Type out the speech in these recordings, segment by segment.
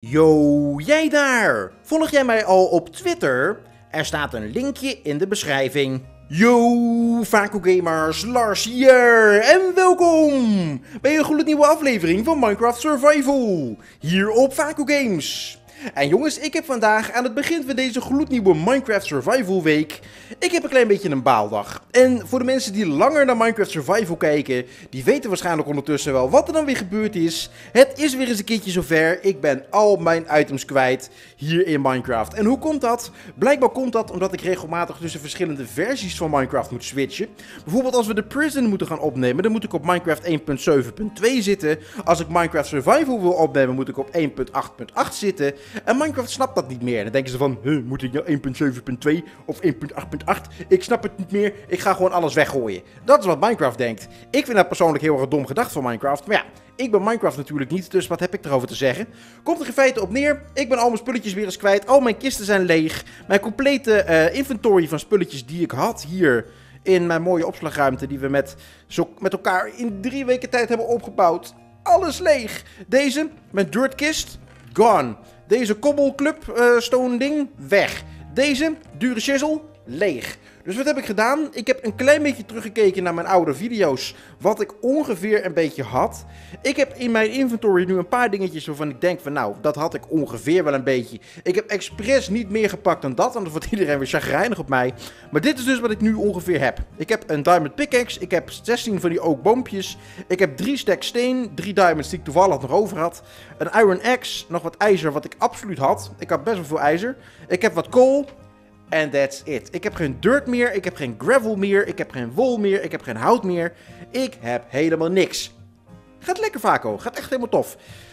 Yo, jij daar! Volg jij mij al op Twitter? Er staat een linkje in de beschrijving. Yo, Vaco Gamers, Lars hier en welkom bij een gloednieuwe aflevering van Minecraft Survival, hier op Vaco Games. En jongens, ik heb vandaag aan het begin van deze gloednieuwe Minecraft Survival week, ik heb een klein beetje een baaldag. En voor de mensen die langer naar Minecraft Survival kijken, die weten waarschijnlijk ondertussen wel wat er dan weer gebeurd is. Het is weer eens een keertje zover, ik ben al mijn items kwijt hier in Minecraft. En hoe komt dat? Blijkbaar komt dat omdat ik regelmatig tussen verschillende versies van Minecraft moet switchen. Bijvoorbeeld als we de Prison moeten gaan opnemen, dan moet ik op Minecraft 1.7.2 zitten. Als ik Minecraft Survival wil opnemen, moet ik op 1.8.8 zitten. En Minecraft snapt dat niet meer. Dan denken ze van, moet ik nou 1.7.2 of 1.8.8? Ik snap het niet meer, ik ga gewoon alles weggooien. Dat is wat Minecraft denkt. Ik vind dat persoonlijk heel erg dom gedacht van Minecraft. Maar ja, ik ben Minecraft natuurlijk niet, dus wat heb ik erover te zeggen? Komt er in feite op neer, ik ben al mijn spulletjes weer eens kwijt. Al mijn kisten zijn leeg. Mijn complete inventory van spulletjes die ik had hier in mijn mooie opslagruimte, die we met elkaar in 3 weken tijd hebben opgebouwd. Alles leeg. Deze, mijn dirtkist, gone. Deze kobbelclub stone ding, weg. Deze, dure chisel, leeg. Dus wat heb ik gedaan? Ik heb een klein beetje teruggekeken naar mijn oude video's, wat ik ongeveer een beetje had. Ik heb in mijn inventory nu een paar dingetjes waarvan ik denk van nou, dat had ik ongeveer wel een beetje. Ik heb expres niet meer gepakt dan dat, anders wordt iedereen weer chagrijnig op mij. Maar dit is dus wat ik nu ongeveer heb. Ik heb een diamond pickaxe, ik heb 16 van die oak boompjes. Ik heb 3 stacks steen, 3 diamonds die ik toevallig nog over had. Een iron axe, nog wat ijzer wat ik absoluut had. Ik had best wel veel ijzer. Ik heb wat kool. En that's it. Ik heb geen dirt meer, ik heb geen gravel meer, ik heb geen wol meer, ik heb geen hout meer. Ik heb helemaal niks. Gaat lekker, Vaco. Gaat echt helemaal tof.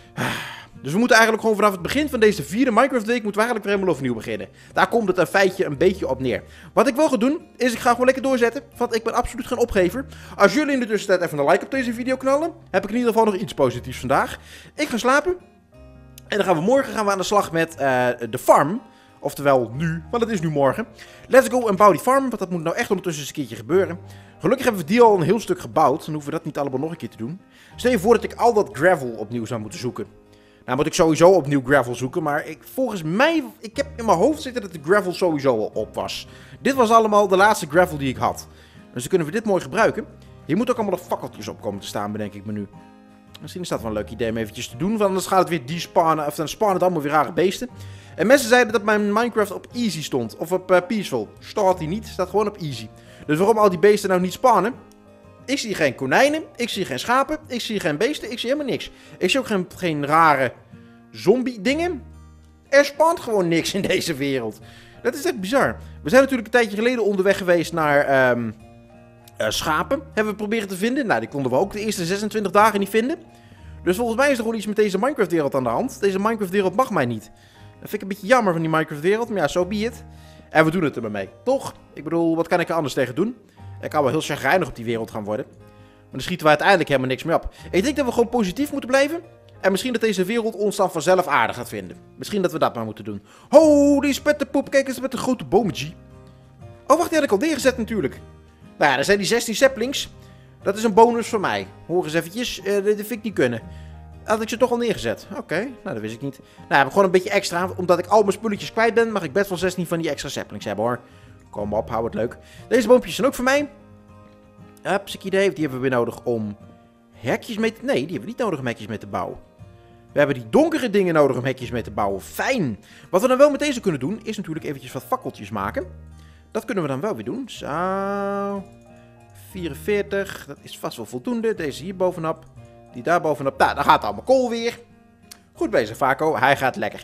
Dus we moeten eigenlijk gewoon vanaf het begin van deze 4e Minecraft week moeten we eigenlijk weer helemaal overnieuw beginnen. Daar komt het een feitje een beetje op neer. Wat ik wil gaan doen, is ik ga gewoon lekker doorzetten, want ik ben absoluut geen opgever. Als jullie in de tussentijd even een like op deze video knallen, heb ik in ieder geval nog iets positiefs vandaag. Ik ga slapen. En dan gaan we morgen aan de slag met de farm. Oftewel nu, want het is nu morgen. Let's go en bouw die farm, want dat moet nou echt ondertussen eens een keertje gebeuren. Gelukkig hebben we die al een heel stuk gebouwd, dan hoeven we dat niet allemaal nog een keer te doen. Stel je voor dat ik al dat gravel opnieuw zou moeten zoeken. Nou moet ik sowieso opnieuw gravel zoeken, maar volgens mij, ik heb in mijn hoofd zitten dat de gravel sowieso al op was. Dit was allemaal de laatste gravel die ik had. Dus dan kunnen we dit mooi gebruiken. Hier moet ook allemaal nog fakkeltjes op komen te staan, bedenk ik me nu. Misschien is dat wel een leuk idee om eventjes te doen, want anders gaat het weer despawnen, of dan spawnen het allemaal weer rare beesten. En mensen zeiden dat mijn Minecraft op easy stond, of op peaceful. Staat hij niet, staat gewoon op easy. Dus waarom al die beesten nou niet spawnen? Ik zie geen konijnen, ik zie geen schapen, ik zie geen beesten, ik zie helemaal niks. Ik zie ook geen rare zombie dingen. Er spawnt gewoon niks in deze wereld. Dat is echt bizar. We zijn natuurlijk een tijdje geleden onderweg geweest naar schapen. Hebben we proberen te vinden. Nou, die konden we ook de eerste 26 dagen niet vinden. Dus volgens mij is er gewoon iets met deze Minecraft wereld aan de hand. Deze Minecraft wereld mag mij niet. Dat vind ik een beetje jammer van die Minecraft wereld. Maar ja, so be it. En we doen het er maar mee. Toch? Ik bedoel, wat kan ik er anders tegen doen? Ik kan wel heel chagrijnig op die wereld gaan worden. Maar dan schieten we uiteindelijk helemaal niks meer op. Ik denk dat we gewoon positief moeten blijven. En misschien dat deze wereld ons dan vanzelf aardig gaat vinden. Misschien dat we dat maar moeten doen. Holy spetterpoep. Kijk eens met een grote boom, G. Oh, wacht. Die had ik al neergezet natuurlijk. Nou ja, er zijn die 16 saplings. Dat is een bonus voor mij. Hoor eens eventjes. Dat vind ik niet kunnen. Had ik ze toch al neergezet? Oké, nou dat wist ik niet. Nou, heb ik gewoon een beetje extra. Omdat ik al mijn spulletjes kwijt ben, mag ik best wel 16 van die extra saplings hebben hoor. Kom op, hou het leuk. Deze boompjes zijn ook voor mij. Hupsikidee, die hebben we weer nodig om hekjes mee te... Nee, die hebben we niet nodig om hekjes mee te bouwen. We hebben die donkere dingen nodig om hekjes mee te bouwen. Fijn. Wat we dan wel met deze kunnen doen, is natuurlijk eventjes wat fakkeltjes maken. Dat kunnen we dan wel weer doen. Zo. 44, dat is vast wel voldoende. Deze hier bovenop. Die daar bovenop. Nou, dan gaat allemaal kool weer. Goed bezig, Vaco. Hij gaat lekker.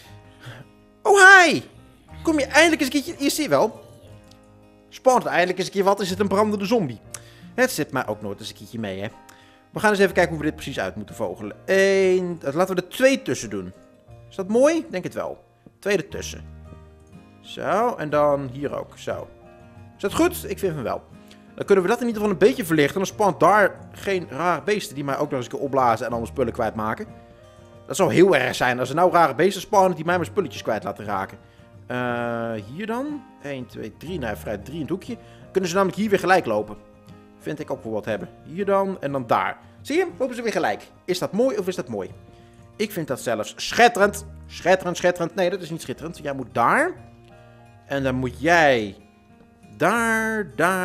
Oh, hi! Kom je eindelijk eens een keertje... Je ziet wel. Spawnt eindelijk eens een keer wat. Is het een brandende zombie? Het zit mij ook nooit eens een keertje mee, hè. We gaan eens even kijken hoe we dit precies uit moeten vogelen. Laten we er 2 tussen doen. Is dat mooi? Ik denk het wel. 2 ertussen. Zo, en dan hier ook. Zo. Is dat goed? Ik vind hem wel. Dan kunnen we dat in ieder geval een beetje verlichten. Dan spawnt daar geen rare beesten die mij ook nog eens een keer opblazen en al mijn spullen kwijtmaken. Dat zou heel erg zijn als er nou rare beesten spawnen die mij mijn spulletjes kwijt laten raken. Hier dan. 1, 2, 3. Nou, vrij 3 in het hoekje. Kunnen ze namelijk hier weer gelijk lopen. Vind ik ook wel wat hebben. Hier dan en dan daar. Zie je? Lopen ze weer gelijk. Is dat mooi of is dat mooi? Ik vind dat zelfs schitterend. Schitterend, schitterend. Nee, dat is niet schitterend. Jij moet daar. En dan moet jij... Daar.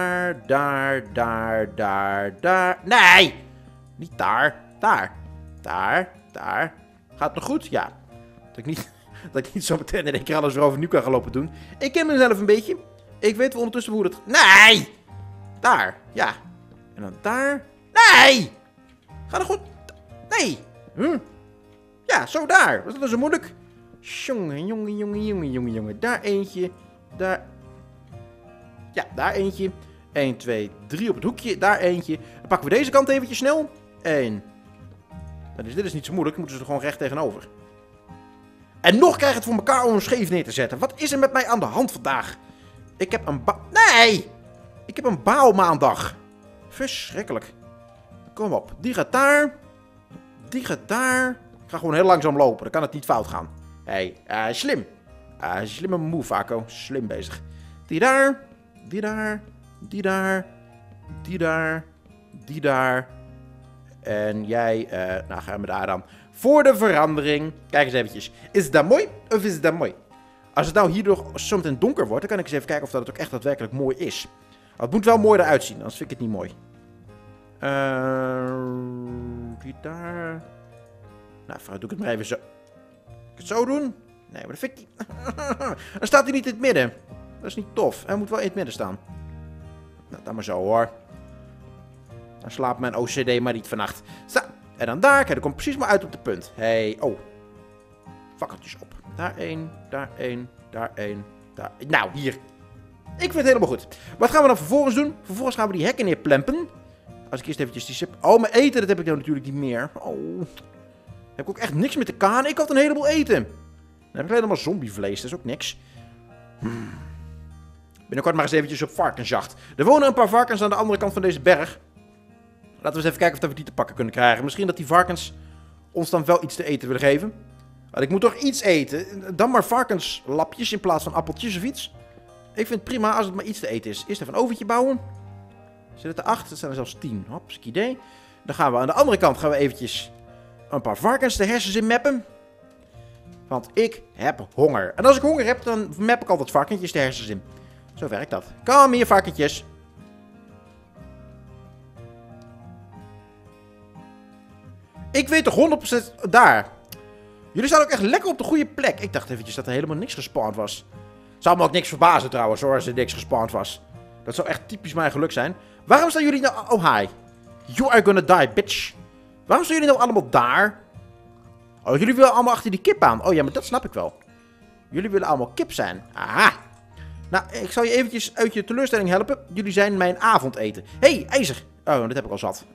Nee! Niet daar. Daar. Gaat het nog goed? Ja. Dat ik niet zo meteen in één keer alles weer overnieuw kan gaan lopen doen. Ik ken mezelf een beetje. Ik weet wel ondertussen hoe dat... Nee! Daar. Ja. En dan daar. Nee! Gaat het goed? Nee! Ja, zo daar. Was dat zo moeilijk? Jongen. Daar eentje. Daar. Ja, daar eentje. 1, 2, 3 op het hoekje. Daar eentje. Dan pakken we deze kant eventjes snel. 1. Dit is niet zo moeilijk. Dan moeten ze er gewoon recht tegenover. En nog krijg ik het voor elkaar om hem scheef neer te zetten. Wat is er met mij aan de hand vandaag? Ik heb een Nee! Ik heb een baalmaandag. Verschrikkelijk. Kom op. Die gaat daar. Die gaat daar. Ik ga gewoon heel langzaam lopen. Dan kan het niet fout gaan. Hé, slim. Slimme move, Akko. Slim bezig. Die daar. Die daar. Die daar. Die daar. Die daar. En jij, nou gaan we daar dan. Voor de verandering. Kijk eens eventjes. Is dat mooi of is dat mooi? Als het nou hierdoor zo meteen donker wordt, dan kan ik eens even kijken of dat het ook echt daadwerkelijk mooi is. Het moet wel mooi eruit zien, anders vind ik het niet mooi. Die daar. Nou, vooruit doe ik het maar even zo. Kan ik het zo doen? Nee, maar dat vind ik niet. Dan staat hij niet in het midden. Dat is niet tof. Hij moet wel in het midden staan. Nou, dan maar zo hoor. Dan slaapt mijn OCD maar niet vannacht. Zo. En dan daar. Kijk, dat komt precies maar uit op de punt. Hey, oh. Fakkeltjes op. Daar één, daar één, daar één, daar. Nou, hier. Ik vind het helemaal goed. Wat gaan we dan vervolgens doen? Vervolgens gaan we die hekken neerplempen. Als ik eerst eventjes die sip... Oh, mijn eten, dat heb ik nou natuurlijk niet meer. Oh. Heb ik ook echt niks met de kaan. Ik had een heleboel eten. Dan heb ik alleen maar zombievlees. Dat is ook niks. Binnenkort maar eens eventjes op varkensjacht. Er wonen een paar varkens aan de andere kant van deze berg. Laten we eens even kijken of we die te pakken kunnen krijgen. Misschien dat die varkens ons dan wel iets te eten willen geven. Want ik moet toch iets eten. Dan maar varkenslapjes in plaats van appeltjes of iets. Ik vind het prima als het maar iets te eten is. Eerst even een oventje bouwen. Zit het er 8? Dat zijn er zelfs 10. Hop, idee. Dan gaan we aan de andere kant eventjes een paar varkens de hersens in mappen. Want ik heb honger. En als ik honger heb, dan map ik altijd varkentjes de hersens in. Zo werkt dat. Kom hier, varkentjes. Ik weet toch 100% daar. Jullie staan ook echt lekker op de goede plek. Ik dacht eventjes dat er helemaal niks gespawned was. Zou me ook niks verbazen trouwens hoor, als er niks gespawned was. Dat zou echt typisch mijn geluk zijn. Waarom staan jullie nou... Oh, hi. You are gonna die, bitch. Waarom staan jullie nou allemaal daar? Oh, jullie willen allemaal achter die kip aan. Oh ja, maar dat snap ik wel. Jullie willen allemaal kip zijn. Aha. Nou, ik zal je eventjes uit je teleurstelling helpen. Jullie zijn mijn avondeten. Hé, hey, ijzer. Oh, dat heb ik al zat.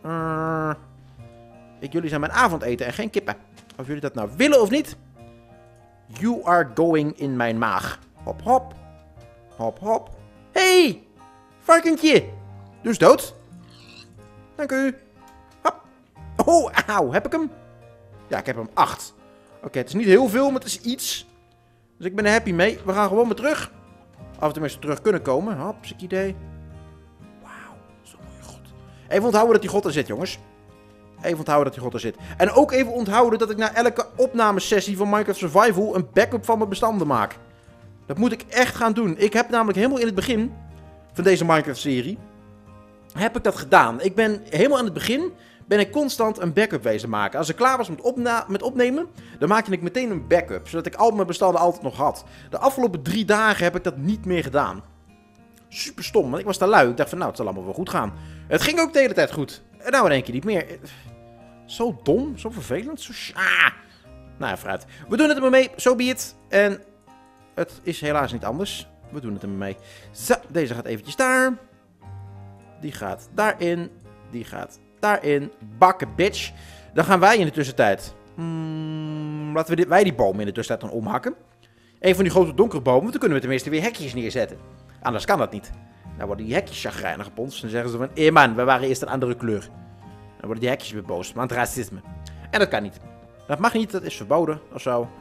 Jullie zijn mijn avondeten en geen kippen. Of jullie dat nou willen of niet. You are going in mijn maag. Hop, hop. Hop, hop. Hey, varkentje. Dus dood. Dank u. Hop. Oh, auw. Heb ik hem? Ja, ik heb hem 8. Oké, het is niet heel veel, maar het is iets. Dus ik ben er happy mee. We gaan gewoon weer terug. Of we tenminste terug kunnen komen. Hop, ziek idee. Wauw, zo'n mooie god. Even onthouden dat die god er zit, jongens. Even onthouden dat die god er zit. En ook even onthouden dat ik na elke opnamesessie van Minecraft Survival een backup van mijn bestanden maak. Dat moet ik echt gaan doen. Ik heb namelijk helemaal in het begin van deze Minecraft-serie... heb ik dat gedaan. Ik ben helemaal aan het begin... ben ik constant een backup wezen maken. Als ik klaar was met opnemen... dan maakte ik meteen een backup. Zodat ik al mijn bestanden altijd nog had. De afgelopen 3 dagen heb ik dat niet meer gedaan. Super stom, want ik was te lui. Ik dacht van nou, het zal allemaal wel goed gaan. Het ging ook de hele tijd goed. En nou in één keer niet meer. Zo dom, zo vervelend, zo... Nou ja, vooruit. We doen het er maar mee, so be it. En het is helaas niet anders. We doen het er maar mee. Zo, deze gaat eventjes daar. Die gaat daarin. Die gaat daarin. Bakken, bitch. Dan gaan wij in de tussentijd... laten we wij die bomen in de tussentijd dan omhakken. Een van die grote donkere bomen, want dan kunnen we tenminste weer hekjes neerzetten. Anders kan dat niet. Dan worden die hekjes chagrijnig op ons. Dan zeggen ze van, man, we waren eerst een andere kleur. Dan worden die hekjes weer boos, want racisme. En dat kan niet. Dat mag niet, dat is verboden, of zo.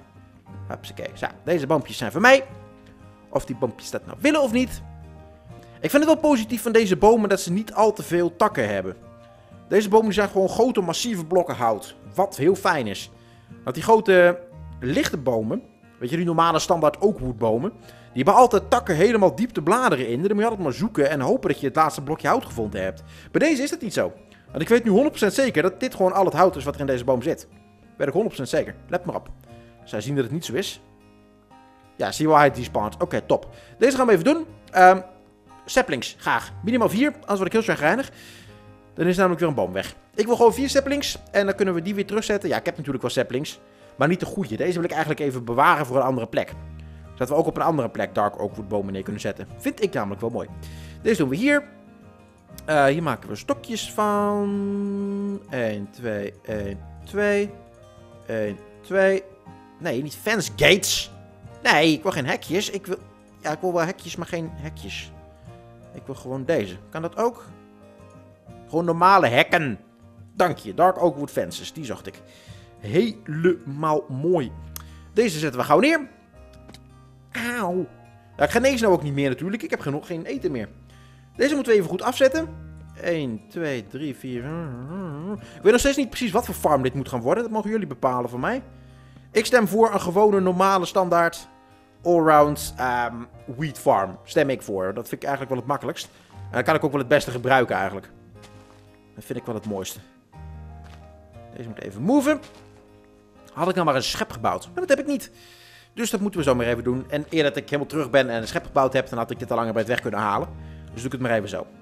Zo, deze boompjes zijn voor mij. Of die boompjes dat nou willen of niet. Ik vind het wel positief van deze bomen dat ze niet al te veel takken hebben. Deze bomen zijn gewoon grote, massieve blokken hout. Wat heel fijn is. Want die grote lichte bomen, weet je, die normale standaard oakwoodbomen, die hebben altijd takken helemaal diep de bladeren in. Dan moet je altijd maar zoeken en hopen dat je het laatste blokje hout gevonden hebt. Bij deze is dat niet zo. Want ik weet nu 100% zeker dat dit gewoon al het hout is wat er in deze boom zit. Weet ik 100% zeker. Let maar op. Zij zien dat het niet zo is. Ja, zie je wel, hij despawnt. Oké, top. Deze gaan we even doen. Saplings, graag. Minimaal 4, anders word ik heel chagrijnig. Dan is namelijk weer een boom weg. Ik wil gewoon 4 saplings. En dan kunnen we die weer terugzetten. Ja, ik heb natuurlijk wel saplings. Maar niet de goede. Deze wil ik eigenlijk even bewaren voor een andere plek. Zodat we ook op een andere plek dark oakwood bomen neer kunnen zetten. Vind ik namelijk wel mooi. Deze doen we hier. Hier maken we stokjes van. 1, 2, 1, 2. 1, 2. Nee, niet fence gates. Nee, ik wil geen hekjes. Ik wil wel hekjes, maar geen hekjes. Ik wil gewoon deze. Kan dat ook? Gewoon normale hekken. Dank je. Dark oakwood fences. Die zocht ik. Helemaal mooi. Deze zetten we gauw neer. Auw. Ja, ik genees nou ook niet meer natuurlijk. Ik heb geen eten meer. Deze moeten we even goed afzetten. 1, 2, 3, 4. Ik weet nog steeds niet precies wat voor farm dit moet gaan worden. Dat mogen jullie bepalen voor mij. Ik stem voor een gewone, normale, standaard, allround wheat farm. Stem ik voor. Dat vind ik eigenlijk wel het makkelijkst. En dat kan ik ook wel het beste gebruiken eigenlijk. Dat vind ik wel het mooiste. Deze moet even moven. Had ik nou maar een schep gebouwd? Maar dat heb ik niet. Dus dat moeten we zo maar even doen. En eer dat ik helemaal terug ben en een schep gebouwd heb, dan had ik dit al langer bij het weg kunnen halen. Dus doe ik het maar even zo.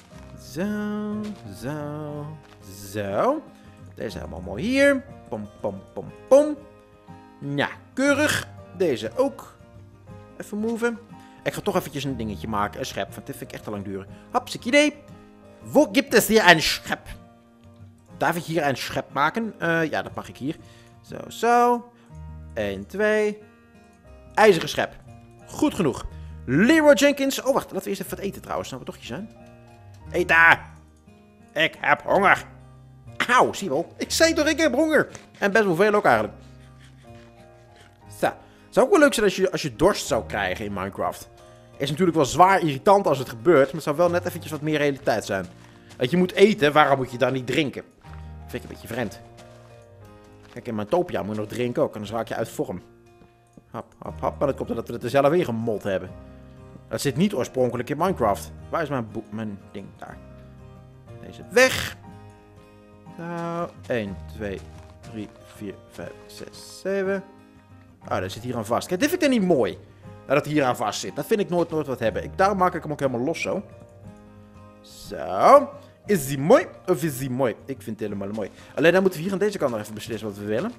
Zo. Deze helemaal mooi hier. Pom, pom, pom, pom. Ja, keurig. Deze ook. Even moven. Ik ga toch eventjes een dingetje maken. Een schep, want dit vind ik echt te lang duren. Hapsik idee. Wo gibt es hier een schep? Darf ik hier een schep maken? Ja, dat mag ik hier. Zo. 1, 2. IJzeren schep. Goed genoeg. Leroy Jenkins. Oh, wacht. Laten we eerst even wat eten trouwens. Nou, we toch hier zijn. Eet daar. Ik heb honger. Auw, zie je wel. Ik zei toch, ik heb honger. En best wel veel ook eigenlijk. Zo. Het zou ook wel leuk zijn als je dorst zou krijgen in Minecraft. Is natuurlijk wel zwaar irritant als het gebeurt. Maar het zou wel net eventjes wat meer realiteit zijn. Dat je moet eten, waarom moet je dan niet drinken? Dat vind ik een beetje vreemd. Kijk, in mijn topia moet je nog drinken ook. Anders raak je uit vorm. Hap, hap, hap. Maar dat komt omdat we het er zelf in gemod hebben. Dat zit niet oorspronkelijk in Minecraft. Waar is mijn ding? Daar. Deze weg. Nou, 1, 2, 3, 4, 5, 6, 7. Ah, dat zit hier aan vast. Kijk, dit vind ik dan niet mooi. Dat het hier aan vast zit. Dat vind ik nooit wat hebben. Daarom maak ik hem ook helemaal los zo. Zo. Is die mooi of is die mooi? Ik vind het helemaal mooi. Alleen dan moeten we hier aan deze kant nog even beslissen wat we willen.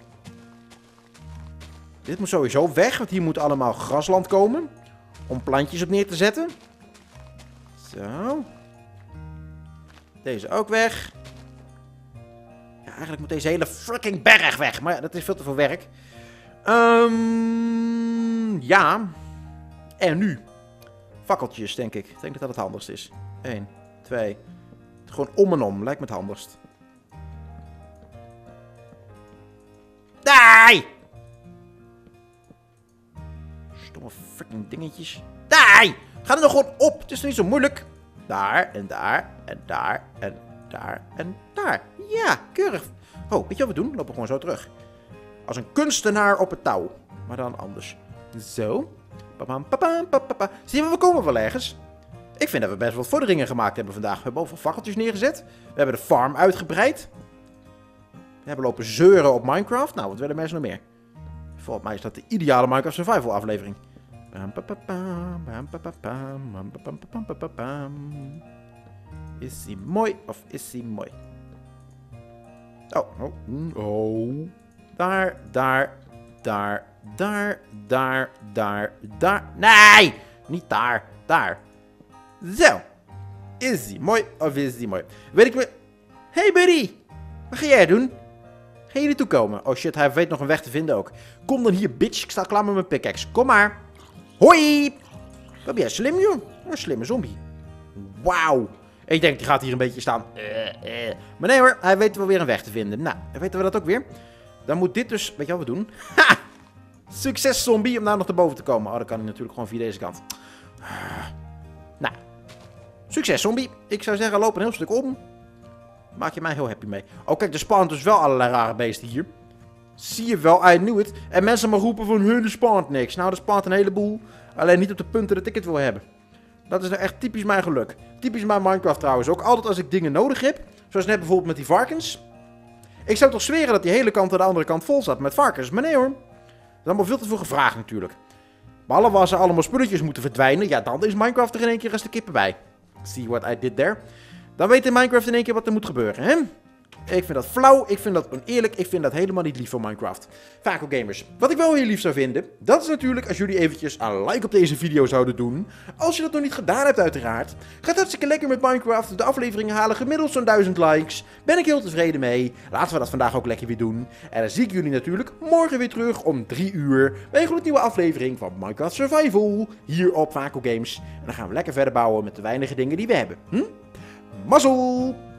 Dit moet sowieso weg, want hier moet allemaal grasland komen. Om plantjes op neer te zetten. Zo. Deze ook weg. Ja, eigenlijk moet deze hele fucking berg weg. Maar ja, dat is veel te veel werk. Ja. En nu? Fakkeltjes, denk ik. Ik denk dat dat het handigst is. 1, 2. Gewoon om en om. Lijkt me het handigst. Nee! Stomme fucking dingetjes. Nee! Ga er nog gewoon op. Het is niet zo moeilijk. Daar en daar en daar en daar en daar. Ja, keurig. Oh, weet je wat we doen? We lopen gewoon zo terug. Als een kunstenaar op het touw. Maar dan anders. Zo. Zie je, we komen wel ergens. Ik vind dat we best wel vorderingen gemaakt hebben vandaag. We hebben overal fakkeltjes neergezet. We hebben de farm uitgebreid. We hebben lopen zeuren op Minecraft. Nou, wat willen mensen nog meer? Volgens mij is dat de ideale Minecraft Survival aflevering. Is die mooi of is die mooi? Oh. Daar. Nee! Niet daar. Daar. Zo. Is die mooi of is die mooi? Weet ik me... Hey buddy. Wat ga jij doen? Ga je naartoe komen? Oh shit, hij weet nog een weg te vinden ook. Kom dan hier, bitch. Ik sta klaar met mijn pickaxe. Kom maar. Hoi. Wat ben jij slim, joh? Een slimme zombie. Wauw. Ik denk, die gaat hier een beetje staan. Maar nee hoor, hij weet wel weer een weg te vinden. Nou, dan weten we dat ook weer. Dan moet dit dus... Weet je wat we doen? Ha! Succes, zombie, om nou nog te boven te komen. Oh, dat kan hij natuurlijk gewoon via deze kant. Nou. Succes, zombie. Ik zou zeggen, loop een heel stuk om. Maak je mij heel happy mee. Oh, kijk, er spawnen dus wel allerlei rare beesten hier. Zie je wel, I knew it. En mensen maar roepen van, er spawnt niks. Nou, er spawnt een heleboel. Alleen niet op de punten dat ik het wil hebben. Dat is nou echt typisch mijn geluk. Typisch mijn Minecraft trouwens. Ook altijd als ik dingen nodig heb. Zoals net bijvoorbeeld met die varkens. Ik zou toch zweren dat die hele kant en de andere kant vol staat met varkens. Maar nee hoor. Dat is allemaal veel te veel gevraagd natuurlijk. Behalve als er allemaal spulletjes moeten verdwijnen. Ja, dan is Minecraft er in één keer als de kippen bij. See what I did there. Dan weet in Minecraft in één keer wat er moet gebeuren, hè? Ik vind dat flauw, ik vind dat oneerlijk, ik vind dat helemaal niet lief van Minecraft. Vaco Gamers, wat ik wel heel lief zou vinden, dat is natuurlijk als jullie eventjes een like op deze video zouden doen. Als je dat nog niet gedaan hebt uiteraard. Gaat hartstikke lekker met Minecraft, de afleveringen halen gemiddeld zo'n 1000 likes. Ben ik heel tevreden mee, laten we dat vandaag ook lekker weer doen. En dan zie ik jullie natuurlijk morgen weer terug om 3 uur bij een gloednieuwe aflevering van Minecraft Survival, hier op Vaco Games. En dan gaan we lekker verder bouwen met de weinige dingen die we hebben. Mazzel!